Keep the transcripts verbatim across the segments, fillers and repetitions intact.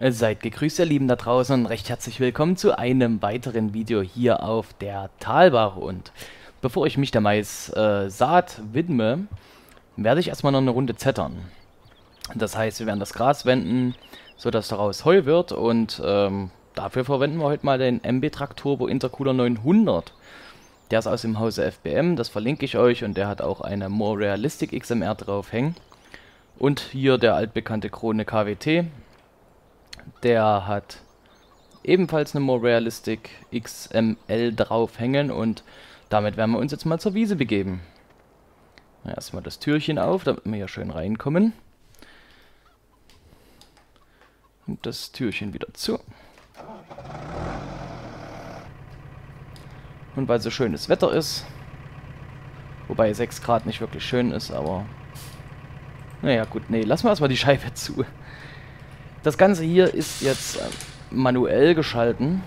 Seid gegrüßt, ihr Lieben da draußen, und recht herzlich willkommen zu einem weiteren Video hier auf der Talbach. Und bevor ich mich der Mais-Saat äh, widme, werde ich erstmal noch eine Runde zettern. Das heißt, wir werden das Gras wenden, sodass daraus Heu wird, und ähm, dafür verwenden wir heute mal den M B Truck Turbo Intercooler neunhundert. Der ist aus dem Hause F B M, das verlinke ich euch, und der hat auch eine More Realistic X M R draufhängen. Und hier der altbekannte Krone K W T. Der hat ebenfalls eine More Realistic X M L draufhängen, und damit werden wir uns jetzt mal zur Wiese begeben. Erstmal das Türchen auf, damit wir hier schön reinkommen. Und das Türchen wieder zu. Und weil so schönes Wetter ist, wobei sechs Grad nicht wirklich schön ist, aber naja gut, nee, lassen wir erstmal die Scheibe zu. Das Ganze hier ist jetzt äh, manuell geschalten,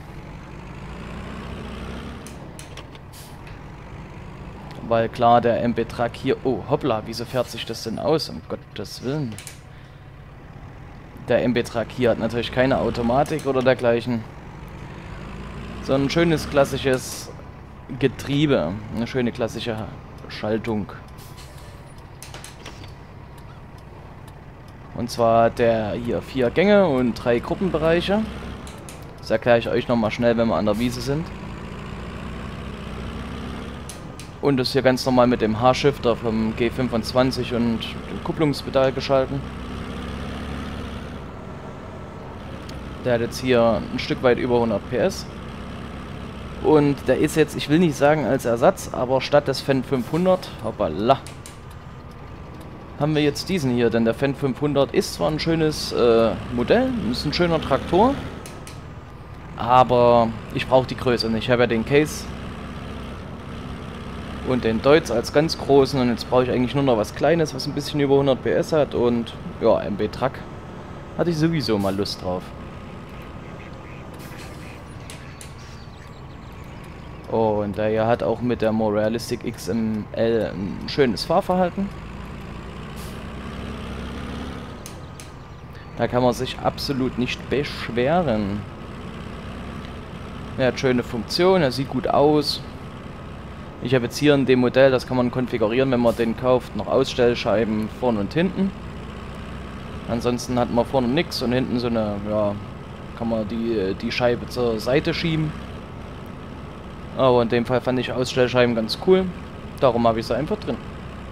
weil klar der M B Truck hier... Oh, hoppla, wieso fährt sich das denn aus? Um Gottes Willen. Der M B Truck hier hat natürlich keine Automatik oder dergleichen. So ein schönes klassisches Getriebe, eine schöne klassische Schaltung. Und zwar hat der hier vier Gänge und drei Gruppenbereiche. Das erkläre ich euch nochmal schnell, wenn wir an der Wiese sind. Und ist hier ganz normal mit dem H-Shifter vom G fünfundzwanzig und dem Kupplungspedal geschalten. Der hat jetzt hier ein Stück weit über hundert P S. Und der ist jetzt, ich will nicht sagen als Ersatz, aber statt des Fendt fünfhundert, hoppala, haben wir jetzt diesen hier, denn der Fendt fünfhundert ist zwar ein schönes äh, Modell, ist ein schöner Traktor, aber ich brauche die Größe nicht. Ich habe ja den Case und den Deutz als ganz großen, und jetzt brauche ich eigentlich nur noch was Kleines, was ein bisschen über hundert P S hat, und ja, M B Truck hatte ich sowieso mal Lust drauf. Und der hier hat auch mit der More Realistic X M L ein schönes Fahrverhalten. Da kann man sich absolut nicht beschweren. Er hat schöne Funktion, er sieht gut aus. Ich habe jetzt hier in dem Modell, das kann man konfigurieren, wenn man den kauft, noch Ausstellscheiben vorne und hinten. Ansonsten hat man vorne nichts und hinten so eine, ja, kann man die, die Scheibe zur Seite schieben. Aber in dem Fall fand ich Ausstellscheiben ganz cool, darum habe ich sie einfach drin.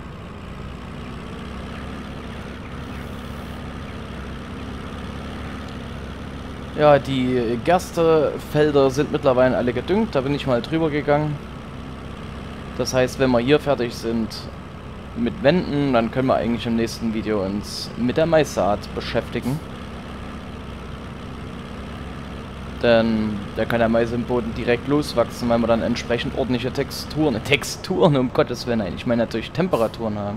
Ja, die Gerstefelder sind mittlerweile alle gedüngt, da bin ich mal drüber gegangen. Das heißt, wenn wir hier fertig sind mit Wenden, dann können wir eigentlich im nächsten Video uns mit der Maissaat beschäftigen. Denn da kann der Mais im Boden direkt loswachsen, weil wir dann entsprechend ordentliche Texturen, Texturen um Gottes Willen, ich meine natürlich Temperaturen haben.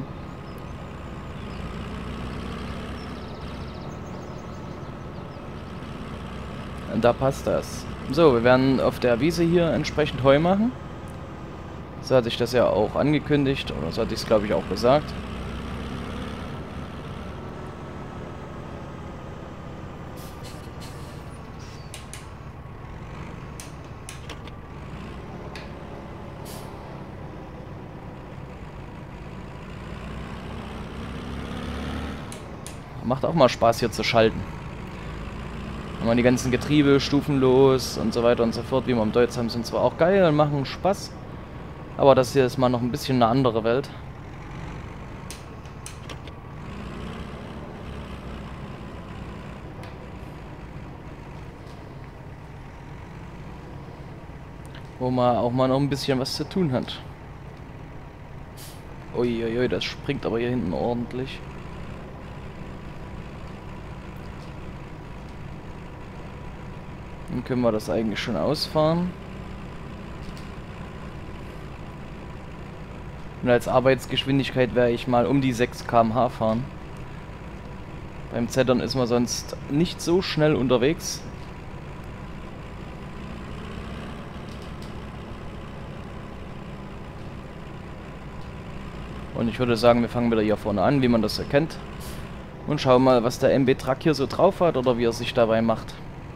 Da passt das. So, wir werden auf der Wiese hier entsprechend Heu machen. So hatte ich das ja auch angekündigt, oder so hatte ich es, glaube ich, auch gesagt. Macht auch mal Spaß hier zu schalten. Haben wir die ganzen Getriebe stufenlos und so weiter und so fort, wie wir im Deutsch haben, sind zwar auch geil und machen Spaß, aber das hier ist mal noch ein bisschen eine andere Welt. Wo man auch mal noch ein bisschen was zu tun hat. Uiuiui, das springt aber hier hinten ordentlich. Dann können wir das eigentlich schon ausfahren. Und als Arbeitsgeschwindigkeit werde ich mal um die sechs Kilometer pro Stunde fahren. Beim Zettern ist man sonst nicht so schnell unterwegs. Und ich würde sagen, wir fangen wieder hier vorne an, wie man das erkennt. Und schauen mal, was der M B-Truck hier so drauf hat oder wie er sich dabei macht.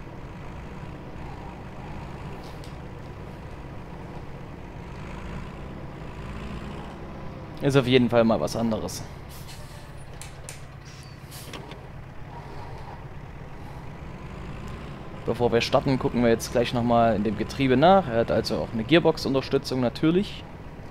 Ist auf jeden Fall mal was anderes. Bevor wir starten, gucken wir jetzt gleich nochmal in dem Getriebe nach. Er hat also auch eine Gearbox-Unterstützung natürlich.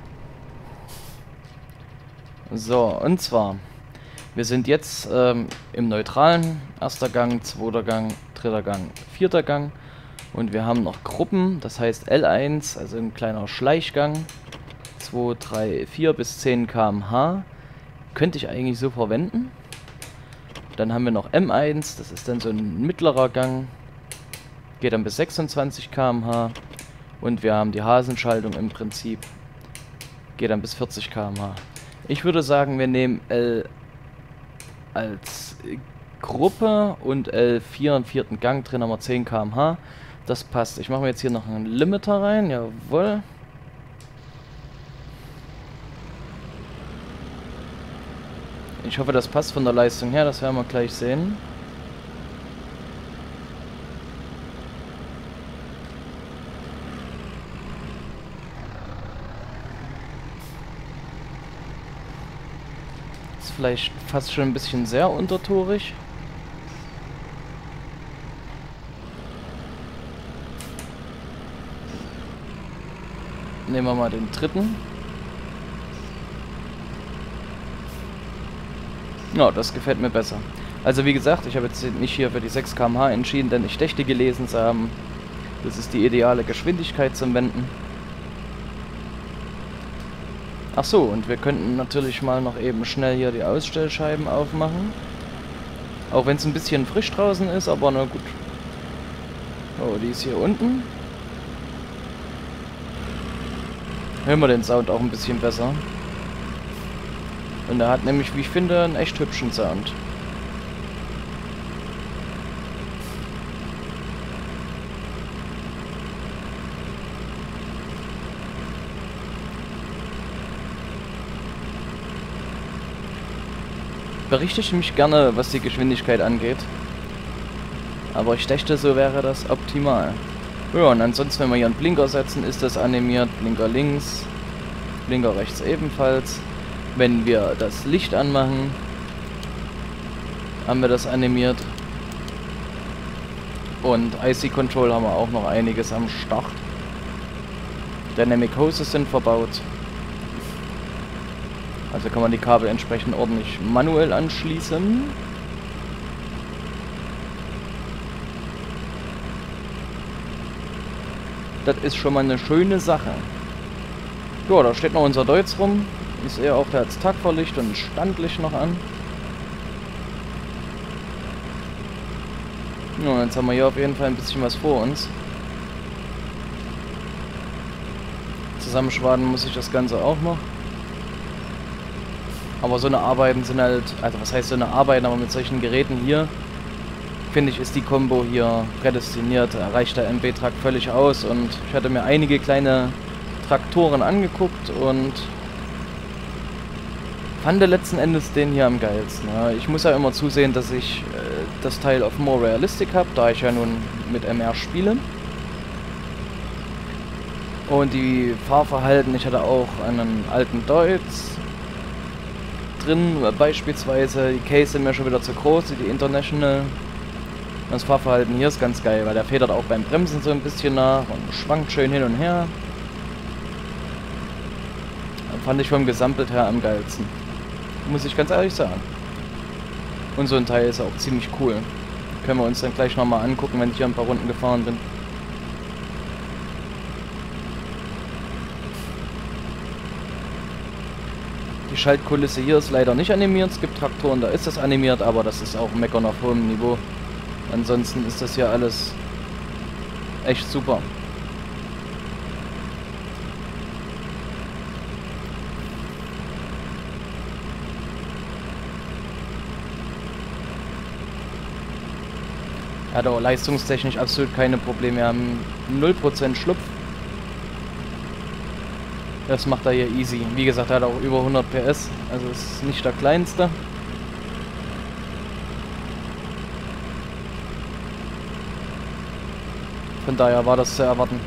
So, und zwar, wir sind jetzt ähm, im neutralen. Erster Gang, zweiter Gang, dritter Gang, vierter Gang. Und wir haben noch Gruppen, das heißt L eins, also ein kleiner Schleichgang. zwei, drei, vier bis zehn Kilometer pro Stunde. Könnte ich eigentlich so verwenden. Dann haben wir noch M eins, das ist dann so ein mittlerer Gang. Geht dann bis sechsundzwanzig Kilometer pro Stunde. Und wir haben die Hasenschaltung im Prinzip. Geht dann bis vierzig Kilometer pro Stunde. Ich würde sagen, wir nehmen L als Gruppe und L vier im vierten Gang. Drin haben wir zehn Kilometer pro Stunde. Das passt. Ich mache mir jetzt hier noch einen Limiter rein. Jawohl. Ich hoffe, das passt von der Leistung her. Das werden wir gleich sehen. Ist vielleicht fast schon ein bisschen sehr untertourig. Nehmen wir mal den dritten. Ja, das gefällt mir besser. Also wie gesagt, ich habe jetzt nicht hier für die sechs Kilometer pro Stunde entschieden, denn ich dächte gelesen zu haben, das ist die ideale Geschwindigkeit zum Wenden. Ach so, und wir könnten natürlich mal noch eben schnell hier die Ausstellscheiben aufmachen. Auch wenn es ein bisschen frisch draußen ist, aber na gut. Oh, die ist hier unten. Hören wir den Sound auch ein bisschen besser. Und er hat nämlich, wie ich finde, einen echt hübschen Sound. Berichte mich gerne, was die Geschwindigkeit angeht. Aber ich dachte, so wäre das optimal. Ja, und ansonsten, wenn wir hier einen Blinker setzen, ist das animiert. Blinker links, Blinker rechts ebenfalls. Wenn wir das Licht anmachen, haben wir das animiert. Und I C Control haben wir auch noch einiges am Start. Dynamic Hoses sind verbaut. Also kann man die Kabel entsprechend ordentlich manuell anschließen. Das ist schon mal eine schöne Sache. Ja, da steht noch unser Deutz rum. Ich sehe auch, der hat das Tagfahrlicht und Standlicht noch an. Ja, jetzt haben wir hier auf jeden Fall ein bisschen was vor uns. Zusammenschwaden muss ich das Ganze auch noch. Aber so eine Arbeiten sind halt, also was heißt so eine Arbeiten, aber mit solchen Geräten hier, finde ich, ist die Combo hier prädestiniert. Da reicht der M B-Truck völlig aus und ich hatte mir einige kleine Traktoren angeguckt und fand letzten Endes den hier am geilsten. Ja, ich muss ja immer zusehen, dass ich äh, das Teil auf More Realistic habe, da ich ja nun mit M R spiele. Und die Fahrverhalten, ich hatte auch einen alten Deutz drin, beispielsweise. Die Case sind mir schon wieder zu groß, die International. Das Fahrverhalten hier ist ganz geil, weil der federt auch beim Bremsen so ein bisschen nach und schwankt schön hin und her. Fand ich vom Gesamtbild her am geilsten. Muss ich ganz ehrlich sagen. Und so ein Teil ist auch ziemlich cool. Können wir uns dann gleich nochmal angucken, wenn ich hier ein paar Runden gefahren bin. Die Schaltkulisse hier ist leider nicht animiert. Es gibt Traktoren, da ist das animiert, aber das ist auch Meckern auf hohem Niveau. Ansonsten ist das hier alles echt super. Er hat auch leistungstechnisch absolut keine Probleme. Wir haben null Prozent Schlupf. Das macht er hier easy. Wie gesagt, er hat auch über hundert P S. Also ist nicht der kleinste. Von daher war das zu erwarten.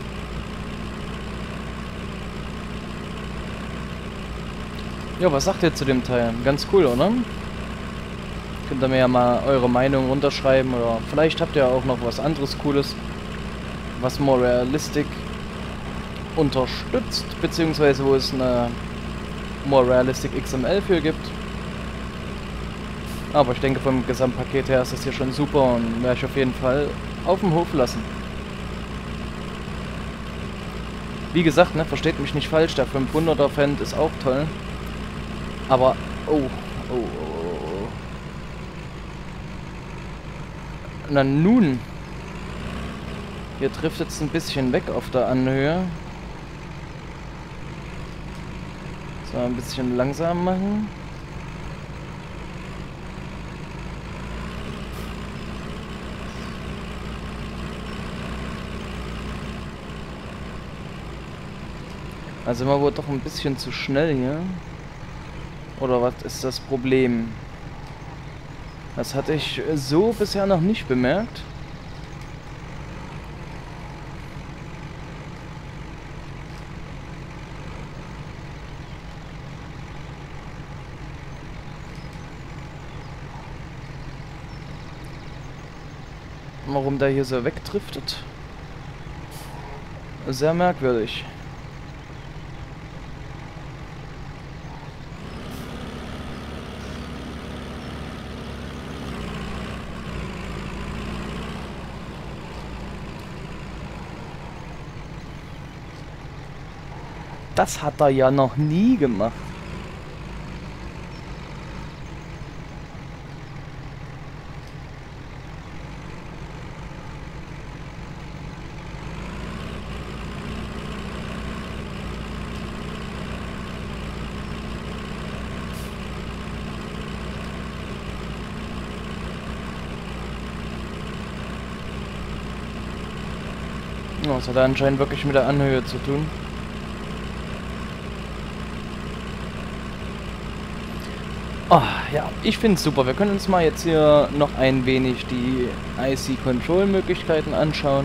Ja, was sagt ihr zu dem Teil? Ganz cool, oder? Könnt ihr mir ja mal eure Meinung runterschreiben oder vielleicht habt ihr auch noch was anderes Cooles, was More Realistic unterstützt, beziehungsweise wo es eine More Realistic X M L für gibt. Aber ich denke, vom Gesamtpaket her ist das hier schon super und werde ich auf jeden Fall auf dem Hof lassen. Wie gesagt, ne, versteht mich nicht falsch, der fünfhunderter Fendt ist auch toll. Aber, oh, oh, oh, oh. Na nun. Hier trifft jetzt ein bisschen weg auf der Anhöhe. So, ein bisschen langsam machen. Also immer wohl doch ein bisschen zu schnell hier. Oder was ist das Problem? Das hatte ich so bisher noch nicht bemerkt. Warum der hier so wegdriftet? Sehr merkwürdig. Das hat er ja noch nie gemacht. Oh, das hat anscheinend wirklich mit der Anhöhe zu tun. Oh, ja, ich finde es super. Wir können uns mal jetzt hier noch ein wenig die I C-Control-Möglichkeiten anschauen.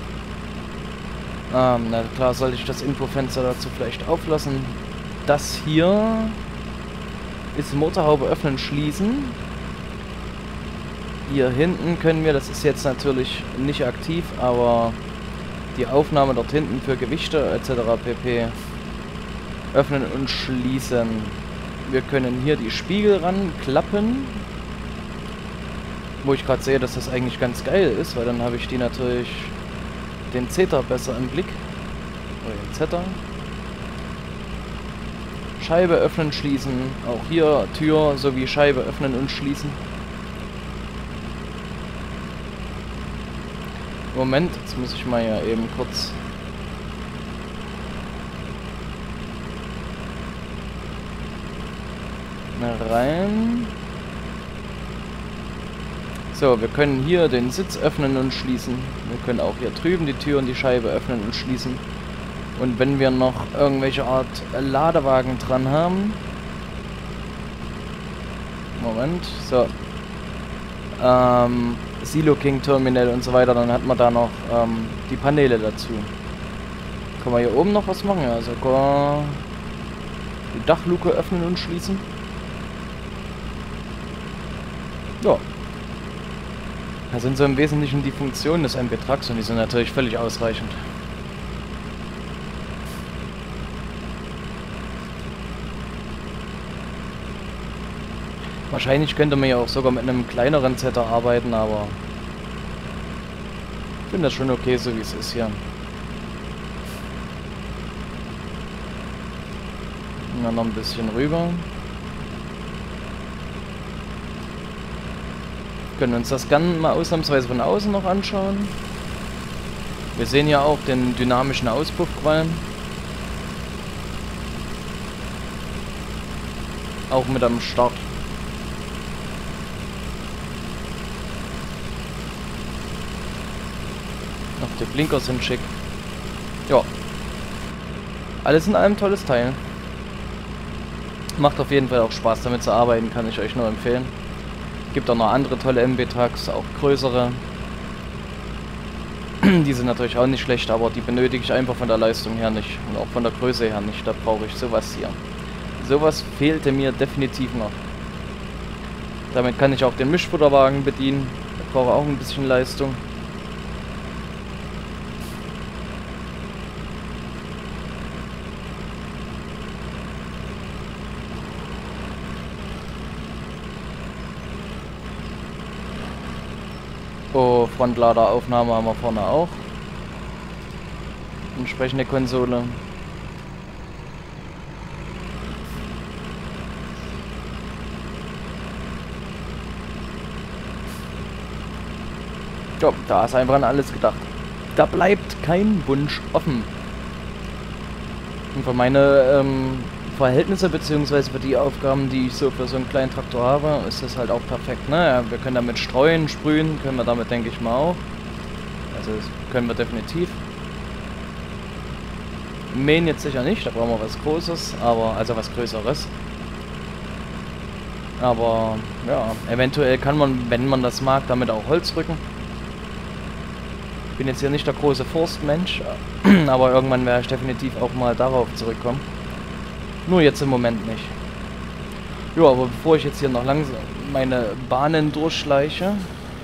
Ähm, na klar, sollte ich das Infofenster dazu vielleicht auflassen. Das hier ist Motorhaube öffnen, schließen. Hier hinten können wir, das ist jetzt natürlich nicht aktiv, aber die Aufnahme dort hinten für Gewichte et cetera pp. Öffnen und schließen. Wir können hier die Spiegel ranklappen. Wo ich gerade sehe, dass das eigentlich ganz geil ist, weil dann habe ich die natürlich den Zeta besser im Blick. Oder den Zeta. Scheibe öffnen, schließen. Auch hier Tür sowie Scheibe öffnen und schließen. Moment, jetzt muss ich mal ja eben kurz... rein. So, wir können hier den Sitz öffnen und schließen. Wir können auch hier drüben die Tür und die Scheibe öffnen und schließen. Und wenn wir noch irgendwelche Art Ladewagen dran haben... Moment, so. Ähm, Silo King Terminal und so weiter, dann hat man da noch ähm, die Paneele dazu. Können wir hier oben noch was machen? Also die Dachluke öffnen und schließen. Ja. Das sind so im Wesentlichen die Funktionen des M P Trucks und die sind natürlich völlig ausreichend. Wahrscheinlich könnte man ja auch sogar mit einem kleineren Zeta arbeiten, aber ich finde das schon okay, so wie es ist hier. Und dann noch ein bisschen rüber. Können uns das Gun mal ausnahmsweise von außen noch anschauen. Wir sehen ja auch den dynamischen Auspuffqualm. Auch mit am Start. Noch die Blinker sind schick. Ja. Alles in allem tolles Teil. Macht auf jeden Fall auch Spaß damit zu arbeiten, kann ich euch nur empfehlen. Gibt auch noch andere tolle M P Trucks, auch größere. Die sind natürlich auch nicht schlecht, aber die benötige ich einfach von der Leistung her nicht und auch von der Größe her nicht. Da brauche ich sowas hier. Sowas fehlte mir definitiv noch. Damit kann ich auch den Mischfutterwagen bedienen. Ich brauche auch ein bisschen Leistung. Oh, Frontladeraufnahme haben wir vorne auch. Entsprechende Konsole. Ja, da ist einfach an alles gedacht. Da bleibt kein Wunsch offen. Und für meine ähm, Verhältnisse beziehungsweise für die Aufgaben, die ich so für so einen kleinen Traktor habe, ist das halt auch perfekt. Ne? Ja, wir können damit streuen, sprühen, können wir damit, denke ich mal auch. Also das können wir definitiv. Mähen jetzt sicher nicht, da brauchen wir was Großes, aber also was Größeres. Aber ja, eventuell kann man, wenn man das mag, damit auch Holz rücken. Ich bin jetzt hier nicht der große Forstmensch, aber irgendwann werde ich definitiv auch mal darauf zurückkommen. Nur jetzt im Moment nicht. Ja, aber bevor ich jetzt hier noch langsam meine Bahnen durchschleiche,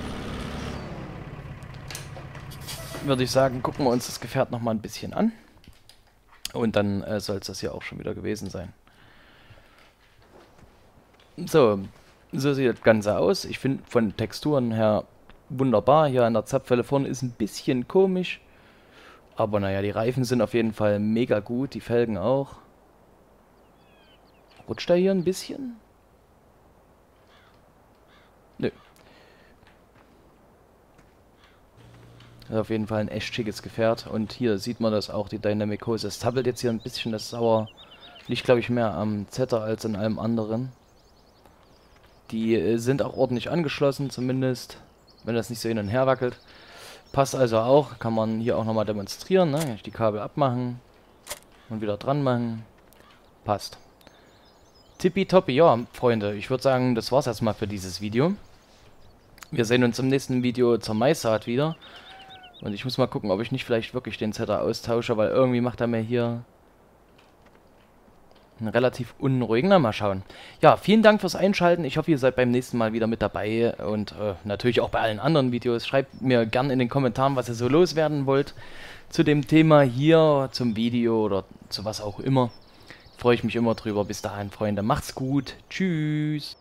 würde ich sagen, gucken wir uns das Gefährt noch mal ein bisschen an. Und dann äh, soll es das hier auch schon wieder gewesen sein. So, so sieht das Ganze aus. Ich finde von Texturen her wunderbar. Hier an der Zapfwelle vorne ist ein bisschen komisch. Aber naja, die Reifen sind auf jeden Fall mega gut. Die Felgen auch. Rutscht er hier ein bisschen? Nö. Das ist auf jeden Fall ein echt schickes Gefährt. Und hier sieht man das auch, die Dynamic Hose. Es zappelt jetzt hier ein bisschen, das Sauer liegt, glaube ich, mehr am Zetter als an allem anderen. Die äh, sind auch ordentlich angeschlossen, zumindest, wenn das nicht so hin und her wackelt. Passt also auch, kann man hier auch nochmal demonstrieren, ne? Kann ich die Kabel abmachen und wieder dran machen. Passt. Tippitoppi, ja, Freunde, ich würde sagen, das war's erstmal für dieses Video. Wir sehen uns im nächsten Video zur Maissaat wieder. Und ich muss mal gucken, ob ich nicht vielleicht wirklich den Zetter austausche, weil irgendwie macht er mir hier einen relativ unruhigen. Na, mal schauen. Ja, vielen Dank fürs Einschalten. Ich hoffe, ihr seid beim nächsten Mal wieder mit dabei. Und äh, natürlich auch bei allen anderen Videos. Schreibt mir gerne in den Kommentaren, was ihr so loswerden wollt zu dem Thema hier, zum Video oder zu was auch immer. Freue ich mich immer drüber. Bis dahin, Freunde. Macht's gut. Tschüss.